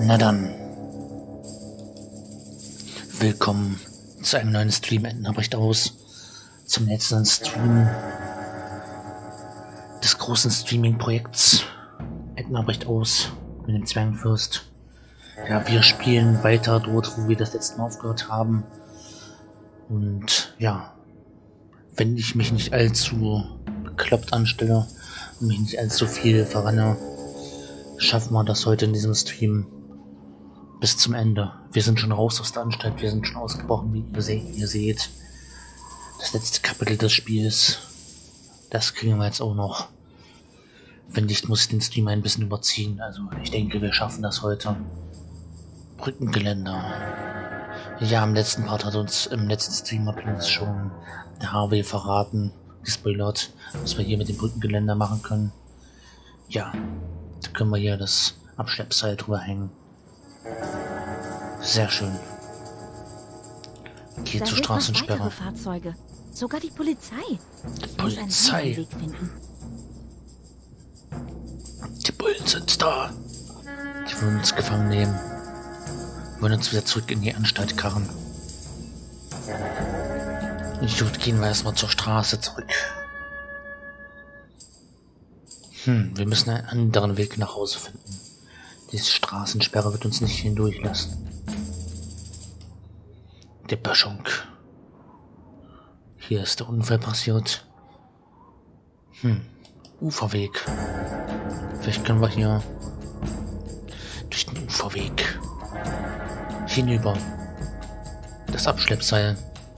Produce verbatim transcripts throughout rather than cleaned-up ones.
Na dann. Willkommen zu einem neuen Stream Edna bricht aus. Zum letzten Stream des großen Streaming-Projekts Edna bricht aus mit dem Zwergenfürst. Ja, wir spielen weiter dort, wo wir das letzte Mal aufgehört haben. Und ja, wenn ich mich nicht allzu bekloppt anstelle und mich nicht allzu viel verrenne, schaffen wir das heute in diesem Stream bis zum Ende. Wir sind schon raus aus der Anstalt, wir sind schon ausgebrochen, wie ihr, se ihr seht. Das letzte Kapitel des Spiels, das kriegen wir jetzt auch noch. Wenn nicht, muss ich den Stream ein bisschen überziehen. Also ich denke, wir schaffen das heute. Brückengeländer. Ja, im letzten Part hat uns, im letzten Stream hat uns schon der Harvey verraten, gespoilert, was wir hier mit dem Brückengeländer machen können. Ja, da können wir hier das Abschleppseil drüber hängen. Sehr schön. Geht da zur sind Straßensperre. noch weitere Fahrzeuge. Sogar die Polizei. Die Ich muss einen Polizei. anderen Weg finden. Die Bullen sind da. Die wollen uns gefangen nehmen. Wollen uns wieder zurück in die Anstalt karren. Gut, gehen wir erstmal zur Straße zurück. Hm, wir müssen einen anderen Weg nach Hause finden. Diese Straßensperre wird uns nicht hindurchlassen. Die Böschung. Hier ist der Unfall passiert. Hm, Uferweg. Vielleicht können wir hier durch den Uferweg hinüber. Das Abschleppseil.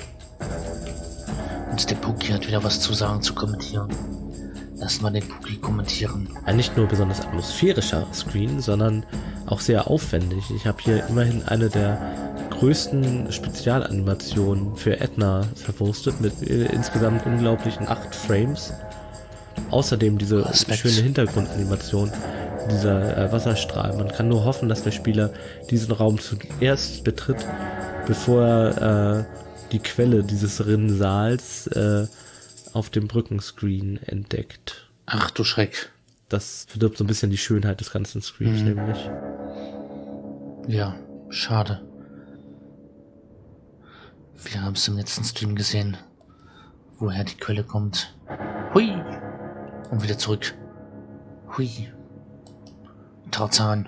Und der Puki hat wieder was zu sagen, zu kommentieren. Lassen wir den Puki kommentieren. Ein nicht nur besonders atmosphärischer Screen, sondern auch sehr aufwendig. Ich habe hier immerhin eine der größten Spezialanimationen für Edna verwurstet mit äh, insgesamt unglaublichen acht Frames. Außerdem diese Respekt. schöne Hintergrundanimation, dieser äh, Wasserstrahl. Man kann nur hoffen, dass der Spieler diesen Raum zuerst betritt, bevor er äh, die Quelle dieses Rinnsals äh, auf dem Brückenscreen entdeckt. Ach du Schreck. Das verdirbt so ein bisschen die Schönheit des ganzen Screens, Mhm. nämlich. Ja, schade. Wir haben es im letzten Stream gesehen, woher die Quelle kommt. Hui! Und wieder zurück. Hui. Tarzan.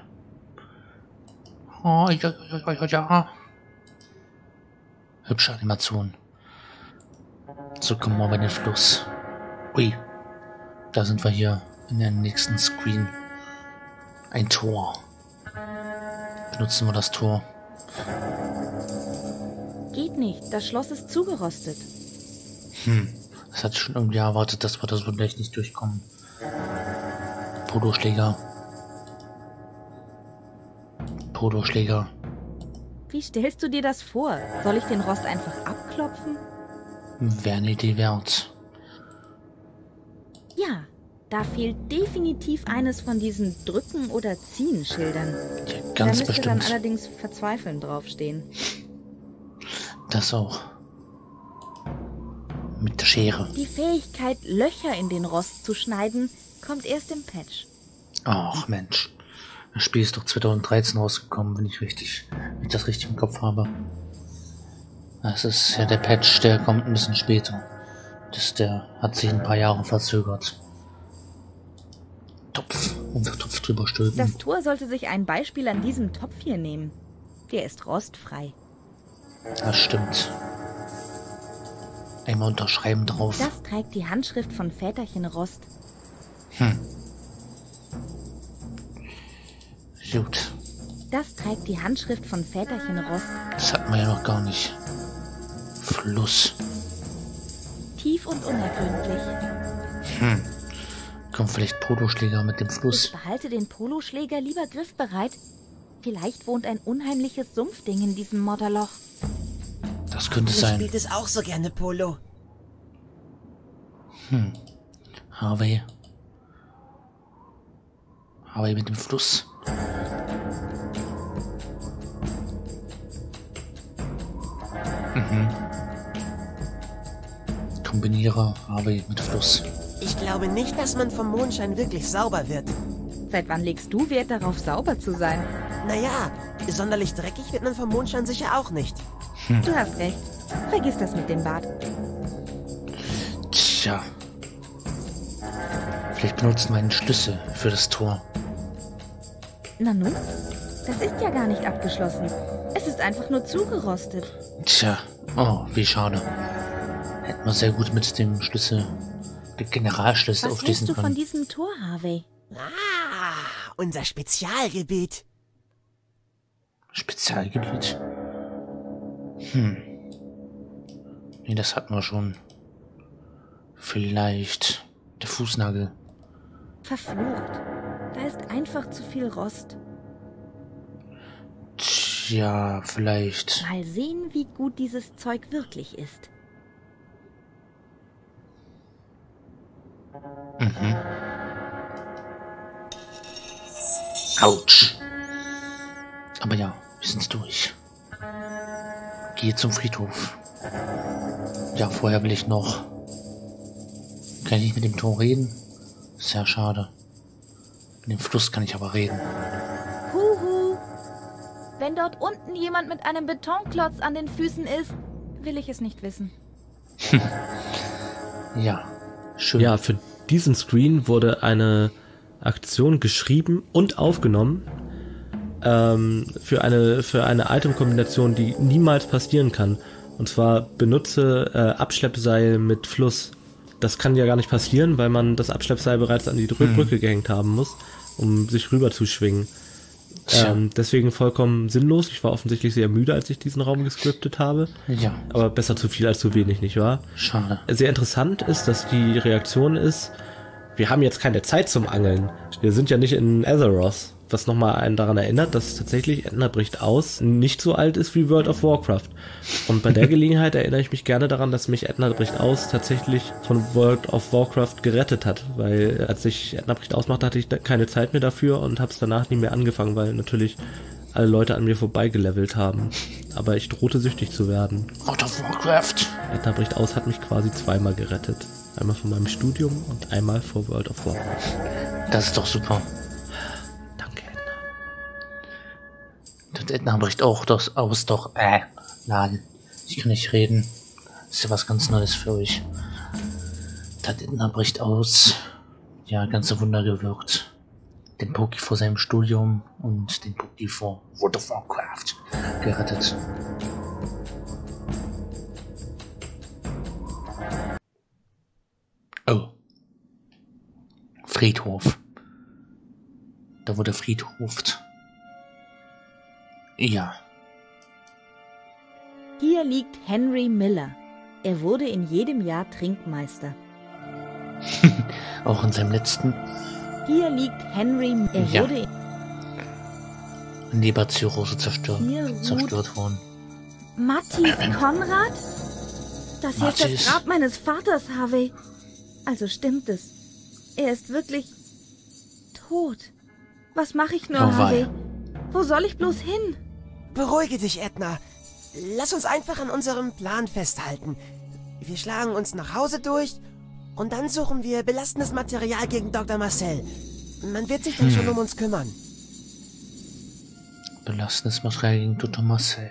Oh, ja, ja, ja, ja. Hübsche Animation. So kommen wir bei den Fluss. Ui. Da sind wir hier in der nächsten Screen. Ein Tor. Benutzen wir das Tor. Geht nicht, das Schloss ist zugerostet. Hm. Das hatte ich schon irgendwie erwartet, dass wir da so gleich nicht durchkommen. Poloschläger. Poloschläger. Wie stellst du dir das vor? Soll ich den Rost einfach abklopfen? Wäre eine Idee wert. Ja, da fehlt definitiv eines von diesen Drücken- oder Ziehen-Schildern. Ja, Da ganz müsste dann bestimmt. allerdings Verzweifeln draufstehen. Das auch. Mit der Schere. Die Fähigkeit, Löcher in den Rost zu schneiden, kommt erst im Patch. Ach Mensch. Das Spiel ist doch zweitausenddreizehn rausgekommen, wenn ich richtig, wenn ich das richtig im Kopf habe. Das ist ja der Patch, der kommt ein bisschen später. Das, der hat sich ein paar Jahre verzögert. Topf. Und der Topf drüber stülpen. Das Tor sollte sich ein Beispiel an diesem Topf hier nehmen. Der ist rostfrei. Das stimmt. Einmal unterschreiben drauf. Das trägt die Handschrift von Väterchen Rost. Hm. Gut. Das trägt die Handschrift von Väterchen Rost. Das hatten wir ja noch gar nicht. Fluss. Tief und unergründlich. Hm. Kommt vielleicht Poloschläger mit dem Ich Fluss. behalte den Poloschläger lieber griffbereit. Vielleicht wohnt ein unheimliches Sumpfding in diesem Modderloch. Das könnte Du sein. spielt es auch so gerne Polo. Hm. Harvey. Harvey mit dem Fluss. Mhm. Kombiniere Harvey mit Fluss. Ich glaube nicht, dass man vom Mondschein wirklich sauber wird. Seit wann legst du Wert darauf, sauber zu sein? Naja, sonderlich dreckig wird man vom Mondschein sicher auch nicht. Hm. Du hast recht. Vergiss das mit dem Bad. Tja. Vielleicht benutzen wir einen Schlüssel für das Tor. Nanu? Das ist ja gar nicht abgeschlossen. Es ist einfach nur zugerostet. Tja. Oh, wie schade. Hätten wir sehr gut mit dem Schlüssel, den Generalschlüssel Was hältst aufschließen du von können. diesem Tor, Harvey? Ah, unser Spezialgebiet. Spezialgebiet. Hm. Nee, das hatten wir schon. Vielleicht der Fußnagel. Verflucht. Da ist einfach zu viel Rost. Tja, vielleicht. Mal sehen, wie gut dieses Zeug wirklich ist. Mhm. Autsch. Aber ja, wir sind durch. Gehe zum Friedhof. Ja, vorher will ich noch... Kann ich nicht mit dem Tor reden? Sehr schade. Mit dem Fluss kann ich aber reden. Huhu! Wenn dort unten jemand mit einem Betonklotz an den Füßen ist, will ich es nicht wissen. Ja, schön. Ja, für diesen Screen wurde eine Aktion geschrieben und aufgenommen ähm, für eine für eine Item-Kombination, die niemals passieren kann. Und zwar benutze äh, Abschleppseil mit Fluss. Das kann ja gar nicht passieren, weil man das Abschleppseil bereits an die Drü- Hm. Brücke gehängt haben muss, um sich rüber zu schwingen. Tja. Ähm, deswegen vollkommen sinnlos. Ich war offensichtlich sehr müde, als ich diesen Raum gescriptet habe. Ja, Aber besser zu viel als zu wenig, nicht wahr? schade. Sehr interessant ist, dass die Reaktion ist, wir haben jetzt keine Zeit zum Angeln. Wir sind ja nicht in Azeroth. Was nochmal einen daran erinnert, dass tatsächlich Ätna bricht aus nicht so alt ist wie World of Warcraft. Und bei der Gelegenheit erinnere ich mich gerne daran, dass mich Ätna bricht aus tatsächlich von World of Warcraft gerettet hat. Weil als ich Ätna bricht aus machte, hatte ich keine Zeit mehr dafür und habe es danach nie mehr angefangen, weil natürlich alle Leute an mir vorbeigelevelt haben. Aber ich drohte süchtig zu werden. World of Warcraft. Ätna bricht aus hat mich quasi zweimal gerettet. Einmal von meinem Studium und einmal vor World of Warcraft. Das ist doch super. Danke, Ätna. Das Ätna bricht auch das aus, doch. Äh, nein. Ich kann nicht reden. Das ist ja was ganz Neues für euch. Das Ätna bricht aus. Ja, ganze Wunder gewirkt. Den Poki vor seinem Studium und den Poki vor World of Warcraft gerettet. Oh. Friedhof. Da wurde Friedhoft. Ja. Hier liegt Henry Miller. Er wurde in jedem Jahr Trinkmeister. Auch in seinem letzten Hier liegt Henry. Er Ja. wurde in Leberzirrhose zerstört, Hier ruht- zerstört worden. Mattis Konrad? Das hier ist Mattis. das Grab meines Vaters, Harvey. Also stimmt es. Er ist wirklich tot. Was mache ich nur, Oh, Harvey? wei. Wo soll ich bloß hin? Beruhige dich, Ätna. Lass uns einfach an unserem Plan festhalten. Wir schlagen uns nach Hause durch und dann suchen wir belastendes Material gegen Doktor Marcel. Man wird sich dann schon um uns kümmern. Belastendes Material gegen Doktor Marcel.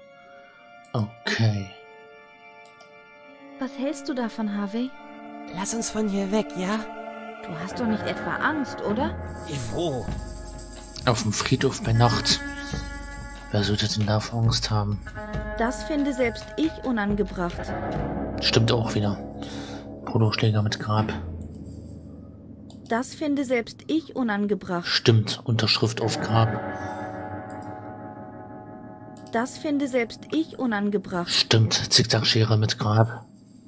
Okay. Was hältst du davon, Harvey? Lass uns von hier weg, ja? Du hast doch nicht etwa Angst, oder? Wo? Auf dem Friedhof bei Nacht. Wer sollte denn da Angst haben? Das finde selbst ich unangebracht. Stimmt auch wieder. Poloschläger mit Grab. Das finde selbst ich unangebracht. Stimmt, Unterschrift auf Grab. Das finde selbst ich unangebracht. Stimmt, Zickzackschere mit Grab.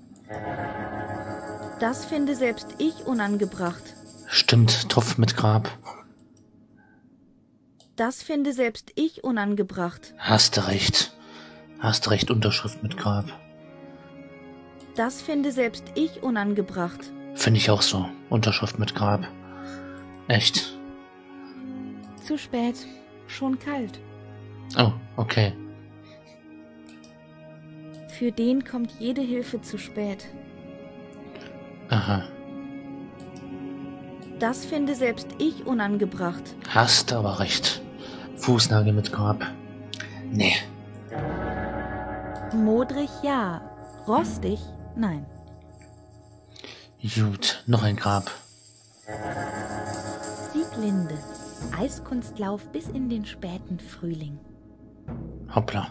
Das finde selbst ich unangebracht. Stimmt, Topf mit Grab. Das finde selbst ich unangebracht. Hast du recht. Hast du recht, Unterschrift mit Grab. Das finde selbst ich unangebracht. Finde ich auch so. Unterschrift mit Grab. Echt. Zu spät. Schon kalt. Oh, okay. Für den kommt jede Hilfe zu spät. Aha. Das finde selbst ich unangebracht. Hast aber recht. Fußnagel mit Grab. Nee. Modrig ja, rostig nein. Gut, noch ein Grab. Sieglinde. Eiskunstlauf bis in den späten Frühling. Hoppla.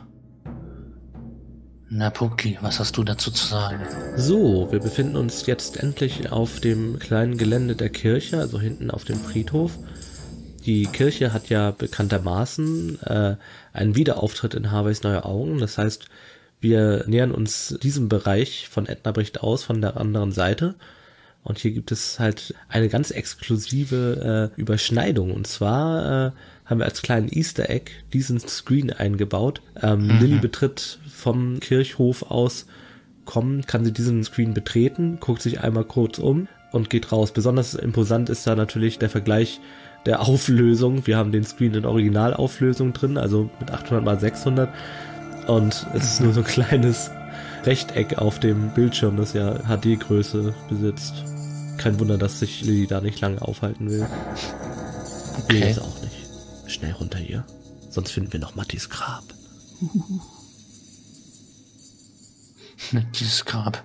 Na, Pucki, was hast du dazu zu sagen? So, wir befinden uns jetzt endlich auf dem kleinen Gelände der Kirche, also hinten auf dem Friedhof. Die Kirche hat ja bekanntermaßen äh, einen Wiederauftritt in Harveys Neue Augen. Das heißt, wir nähern uns diesem Bereich von Edna bricht aus, von der anderen Seite. Und hier gibt es halt eine ganz exklusive äh, Überschneidung. Und zwar äh, haben wir als kleinen Easter Egg diesen Screen eingebaut. Ähm, mhm. Lilly betritt vom Kirchhof aus, kommen, kann sie diesen Screen betreten, guckt sich einmal kurz um und geht raus. Besonders imposant ist da natürlich der Vergleich der Auflösung. Wir haben den Screen in Originalauflösung drin, also mit achthundert mal sechshundert. Und es ist nur so ein kleines Rechteck auf dem Bildschirm, das ja H D-Größe besitzt. Kein Wunder, dass sich Lilly da nicht lange aufhalten will. Okay. Nee, ist auch nicht. Schnell runter hier. Sonst finden wir noch Mattis Grab. Dieses Grab.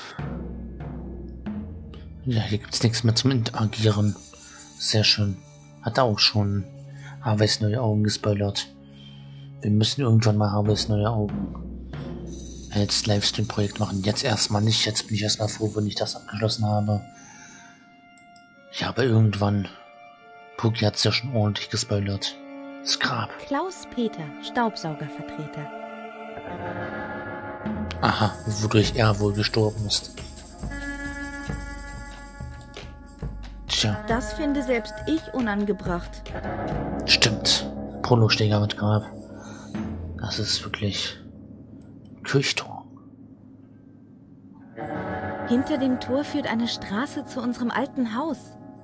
Ja, hier gibt's nichts mehr zum Interagieren. Sehr schön. Hat auch schon Harveys Neue Augen gespoilert. Wir müssen irgendwann mal Harveys Neue Augen als Livestream-Projekt machen. Jetzt erstmal nicht. Jetzt bin ich erstmal froh, wenn ich das abgeschlossen habe. Ja, aber irgendwann. Pucki hat's ja schon ordentlich gespoilert. Das Grab. Klaus-Peter, Staubsaugervertreter. Aha, wodurch er wohl gestorben ist. Tja. Das finde selbst ich unangebracht. Stimmt. Prolosteger mit Grab. Das ist wirklich Kirchturm. Hinter dem Tor führt eine Straße zu unserem alten Haus.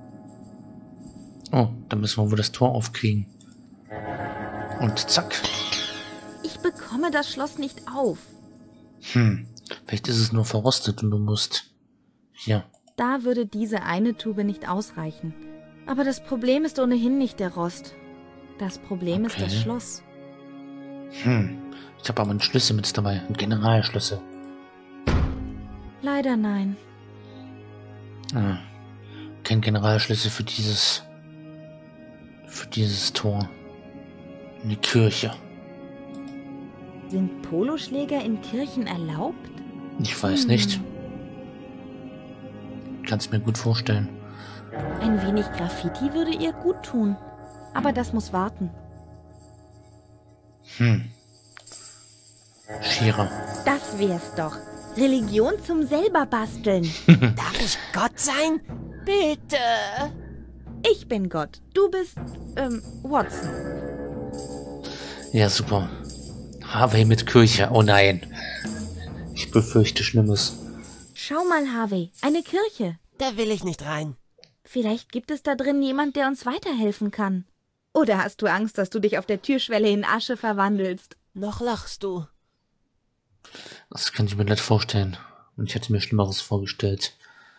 Oh, dann müssen wir wohl das Tor aufkriegen. Und zack. Ich bekomme das Schloss nicht auf. Hm, vielleicht ist es nur verrostet und du musst... Hier. Da würde diese eine Tube nicht ausreichen. Aber das Problem ist ohnehin nicht der Rost. Das Problem Okay. ist das Schloss. Hm, ich habe aber einen Schlüssel mit dabei. Einen Generalschlüssel. Leider nein. Ah, kein Generalschlüssel für dieses... Für dieses Tor. Eine Kirche. Sind Poloschläger in Kirchen erlaubt? Ich weiß Hm. nicht. Kannst mir gut vorstellen. Ein wenig Graffiti würde ihr gut tun. Aber das muss warten. Hm. Schierer. Das wär's doch. Religion zum selber basteln. Darf ich Gott sein? Bitte. Ich bin Gott. Du bist, ähm, Watson. Ja, super. Harvey mit Kirche. Oh nein. Ich befürchte Schlimmes. Schau mal, Harvey. Eine Kirche. Da will ich nicht rein. Vielleicht gibt es da drin jemand, der uns weiterhelfen kann. Oder hast du Angst, dass du dich auf der Türschwelle in Asche verwandelst? Noch lachst du. Das kann ich mir nicht vorstellen. Und ich hätte mir Schlimmeres vorgestellt.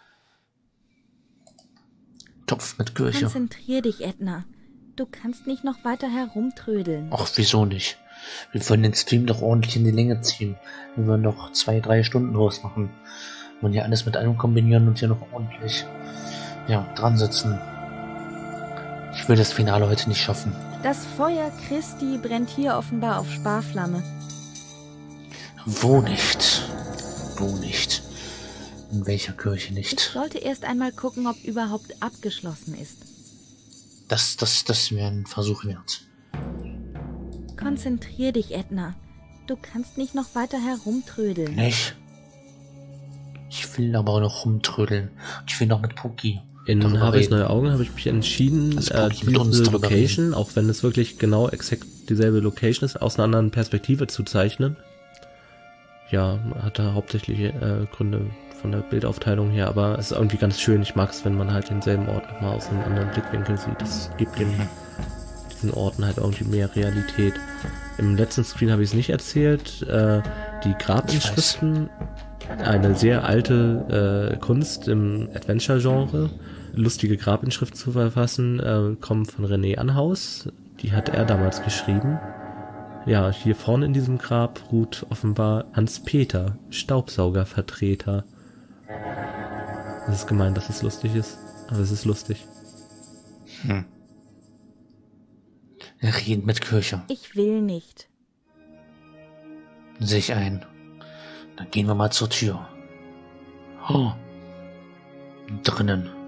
Topf mit Kirche. Konzentrier dich, Edna. Du kannst nicht noch weiter herumtrödeln. Ach, wieso nicht? Wir wollen den Stream doch ordentlich in die Länge ziehen. Wir wollen noch zwei, drei Stunden draus machen. Wir wollen ja alles mit einem kombinieren und hier noch ordentlich, ja, dran sitzen. Ich will das Finale heute nicht schaffen. Das Feuer Christi brennt hier offenbar auf Sparflamme. Wo nicht? Wo nicht? In welcher Kirche Ich nicht? sollte erst einmal gucken, ob überhaupt abgeschlossen ist. Das, das, das wäre ein Versuch wert. Konzentrier dich, Edna. Du kannst nicht noch weiter herumtrödeln. Nicht? Ich will aber auch noch rumtrödeln. Ich will noch mit Pucki. In darüber Harveys reden. Neue Augen habe ich mich entschieden, Das äh, Pucki mit uns diese darüber Location, auch wenn es wirklich genau exakt dieselbe Location ist, aus einer anderen Perspektive zu zeichnen. Ja, hat da hauptsächlich äh, Gründe von der Bildaufteilung her, aber es ist irgendwie ganz schön. Ich mag es, wenn man halt denselben Ort nochmal aus einem anderen Blickwinkel sieht. Das gibt dem, diesen Orten halt irgendwie mehr Realität. Im letzten Screen habe ich es nicht erzählt. Äh, die Grabinschriften Eine sehr alte äh, Kunst im Adventure-Genre, lustige Grabinschrift zu verfassen, äh, kommt von René Anhaus. Die hat er damals geschrieben. Ja, hier vorne in diesem Grab ruht offenbar Hans-Peter, Staubsaugervertreter. Das ist gemein, dass es lustig ist, aber es ist lustig. Hm. Reden mit Kirche. Ich will nicht. Sehe ich ein. Dann gehen wir mal zur Tür. Oh. Drinnen